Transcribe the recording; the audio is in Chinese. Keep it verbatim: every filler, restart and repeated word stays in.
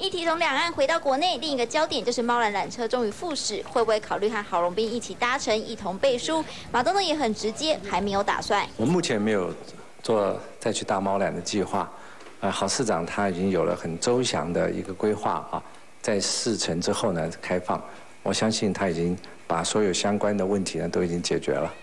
议题从两岸回到国内，另一个焦点就是猫缆缆车终于复驶，会不会考虑和郝龙斌一起搭乘，一同背书？马东东也很直接，还没有打算。 我目前没有做再去搭猫缆的计划。呃，郝市长他已经有了很周详的一个规划啊，在事成之后呢开放，我相信他已经把所有相关的问题呢都已经解决了。